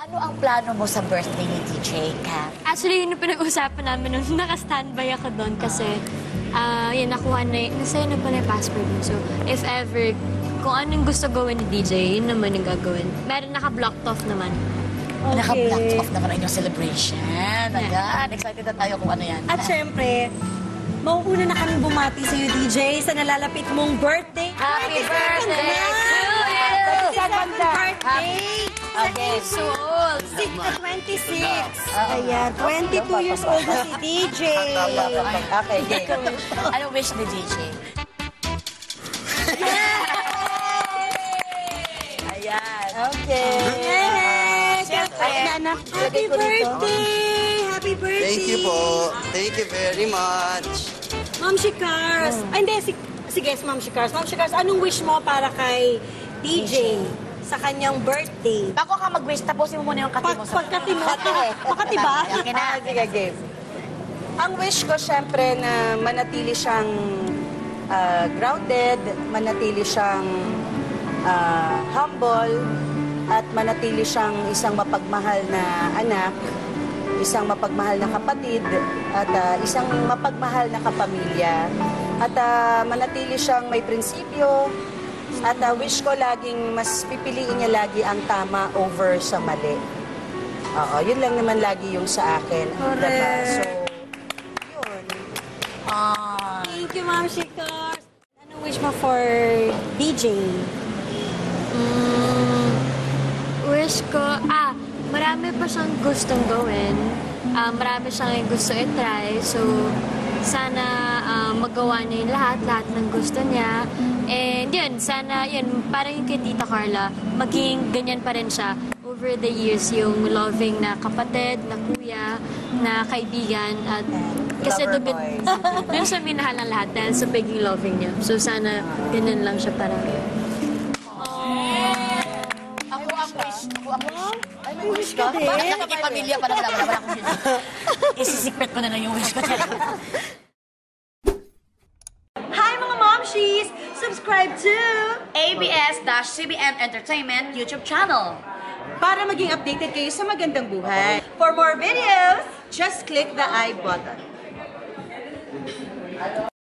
Ano ang plano mo sa birthday ni DJ Kat? Actually, yun yung pinag-usapan namin nung naka-standby ako doon kasi yun, nakuha na nasa'yo na pala yung passport mo. So, if ever, kung anong gusto gawin ni DJ, yun naman yung gagawin. Meron naka-blocked off naman. Okay. Naka-blocked off naman ang inyong celebration. Agad, excited na tayo kung ano yan. At syempre, mauuna na kaming bumati sa'yo, DJ, sa nalalapit mong birthday. Happy birthday to you! 27th birthday! Okay. So old. 26. Ayan, 22 years old na si DJ. Okay, game. Anong wish ni DJ? Ayan. Okay. Anak, happy birthday! Happy birthday! Thank you po. Thank you very much. Ma'am Shikars. Ay, hindi. Sige, Ma'am Shikars. Ma'am Shikars, anong wish mo para kay DJ sa kanyang birthday? Bago ka mag-wish, tapusin mo muna yung kati mo. Pagkati mo. Pagkati ba? Okay na. Sige, game. Ang wish ko, syempre, na manatili siyang grounded, manatili siyang humble, at manatili siyang isang mapagmahal na anak, isang mapagmahal na kapatid, at isang mapagmahal na kapamilya. At manatili siyang may prinsipyo, at wish ko laging mas pipiliin niya lagi ang tama over sa mali. Oo, yun lang naman lagi yung sa akin. Diba? So, yun. Thank you, Ma'am Shikars. Anong wish mo for DJ? Wish ko, marami pa siyang gustong gawin. Marami siyang gusto i-try. So, sana magawa niya yung lahat ng gusto niya. And yun, sana, yun, parang yung kay Tita Carla, maging ganyan pa rin siya over the years, yung loving na kapatid, na kuya, na kaibigan, at kasi Lover doon siya minahal ng lahat dahil sa pagiging loving niya. So sana ganyan lang siya parang. Ako ang wish. Ay, may wish ka ka? din? Bakit nakikipamilya pa naman? Wala akong wish. Isisikret ko na lang yung wish ko. Hi, mga momshies! Subscribe to ABS-CBN Entertainment YouTube channel. Para maging updated kayo sa magandang buhay. For more videos, just click the I button.